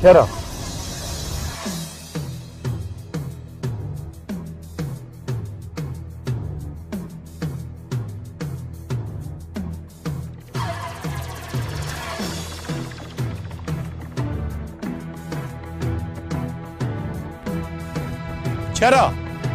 چرا؟ چرا؟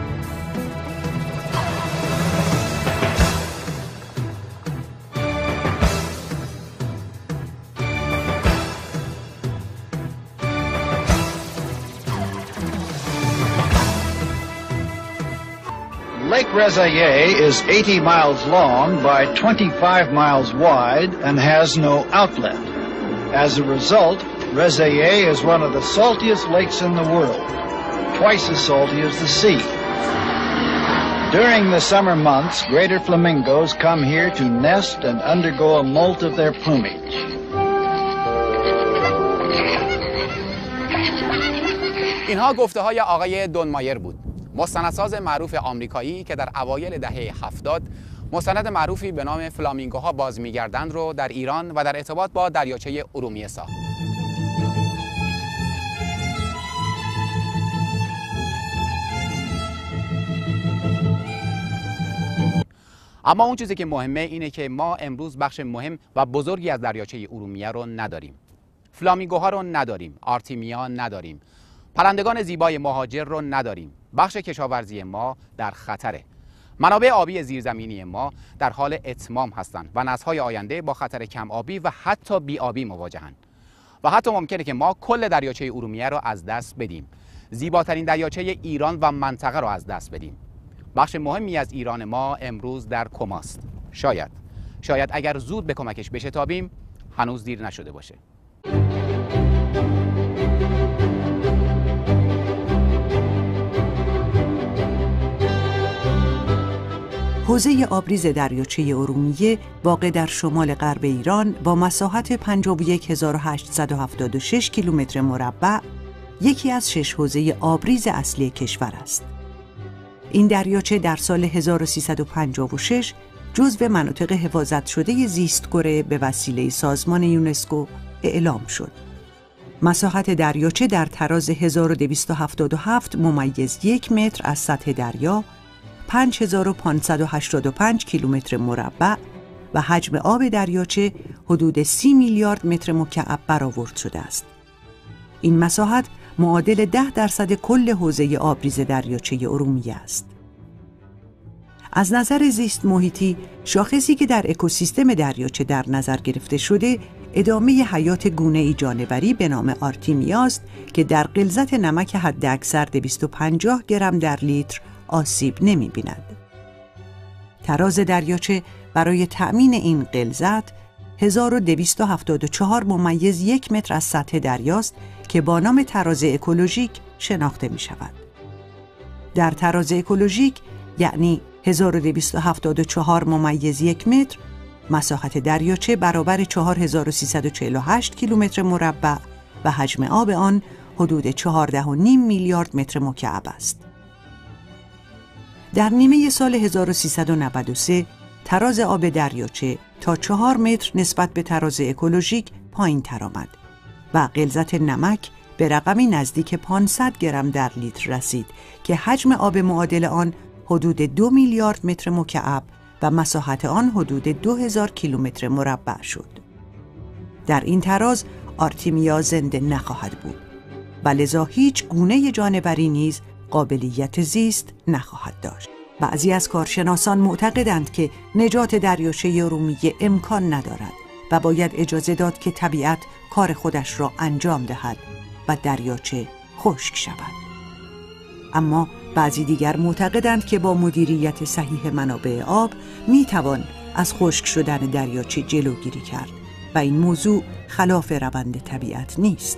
Lake Urmia is 80 miles long by 25 miles wide and has no outlet. As a result, Urmia is one of the saltiest lakes in the world, twice as salty as the sea. During the summer months, greater flamingos come here to nest and undergo a molt of their plumage. اینها گفته های آقای دونمایر بود، مستندساز معروف آمریکایی که در اوایل دهه 70 مستند معروفی به نام فلامینگوها باز می‌گردند رو در ایران و در ارتباط با دریاچه ارومیه ساخت. اما اون چیزی که مهمه اینه که ما امروز بخش مهم و بزرگی از دریاچه ارومیه رو نداریم. فلامینگوها رو نداریم، آرتمیا نداریم، پرندگان زیبای مهاجر رو نداریم. بخش کشاورزی ما در خطره. منابع آبی زیرزمینی ما در حال اتمام هستند و نسل‌های آینده با خطر کم آبی و حتی بی آبی مواجهند. و حتی ممکنه که ما کل دریاچه ارومیه رو از دست بدیم. زیباترین دریاچه ایران و منطقه رو از دست بدیم. بخش مهمی از ایران ما امروز در کماست. شاید اگر زود به کمکش بشتابیم هنوز دیر نشده باشه. حوزه آبریز دریاچه ارومیه واقع در شمال غرب ایران با مساحت 51876 کیلومتر مربع یکی از 6 حوزه آبریز اصلی کشور است. این دریاچه در سال 1356 جزو مناطق حفاظت شده زیستگره به وسیله سازمان یونسکو اعلام شد. مساحت دریاچه در تراز 1277.1 متر از سطح دریا 5585 کیلومتر مربع و حجم آب دریاچه حدود 30 میلیارد متر مکعب برآورد شده است. این مساحت معادل 10% کل حوزه آبریز دریاچه ارومیه است. از نظر زیست محیطی، شاخصی که در اکوسیستم دریاچه در نظر گرفته شده، ادامه حیات گونه‌ای جانوری به نام آرتمیا است که در غلظت نمک حداکثر 250 گرم در لیتر آسیب نمی‌بیند. تراز دریاچه برای تأمین این غلظت 1274.1 متر از سطح دریاست که با نام تراز اکولوژیک شناخته می‌شود. در تراز اکولوژیک یعنی 1274.1 متر، مساحت دریاچه برابر 4348 کیلومتر مربع و حجم آب آن حدود 14.5 میلیارد متر مکعب است. در نیمه سال 1393 تراز آب دریاچه تا 4 متر نسبت به تراز اکولوژیک پایین تر آمد و غلظت نمک به رقمی نزدیک 500 گرم در لیتر رسید که حجم آب معادل آن حدود 2 میلیارد متر مکعب و مساحت آن حدود 2000 کیلومتر مربع شد. در این تراز آرتمیا زنده نخواهد بود و لذا هیچ گونه جانوری نیز قابلیت زیست نخواهد داشت. بعضی از کارشناسان معتقدند که نجات دریاچه ارومیه امکان ندارد و باید اجازه داد که طبیعت کار خودش را انجام دهد و دریاچه خشک شود. اما بعضی دیگر معتقدند که با مدیریت صحیح منابع آب میتوان از خشک شدن دریاچه جلوگیری کرد و این موضوع خلاف روند طبیعت نیست.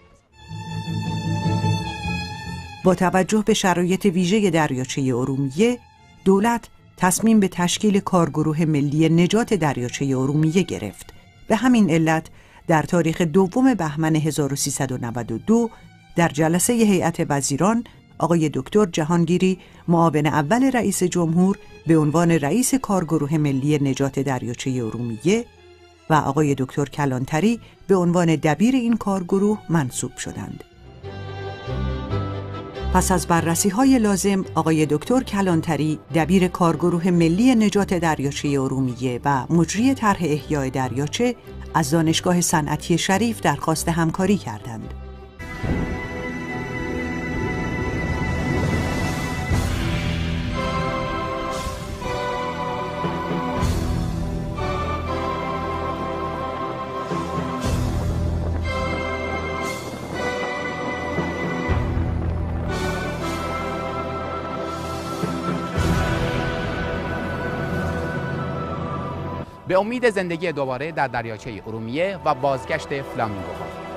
با توجه به شرایط ویژه دریاچه ارومیه، دولت تصمیم به تشکیل کارگروه ملی نجات دریاچه ارومیه گرفت. به همین علت در تاریخ 2 بهمن 1392 در جلسه هیئت وزیران آقای دکتر جهانگیری، معاون اول رئیس جمهور، به عنوان رئیس کارگروه ملی نجات دریاچه ارومیه و آقای دکتر کلانتری به عنوان دبیر این کارگروه منصوب شدند. پس از بررسی‌های لازم، آقای دکتر کلانتری دبیر کارگروه ملی نجات دریاچه ارومیه و مجری طرح احیای دریاچه از دانشگاه صنعتی شریف درخواست همکاری کردند. به امید زندگی دوباره در دریاچه ارومیه و بازگشت فلامینگوها.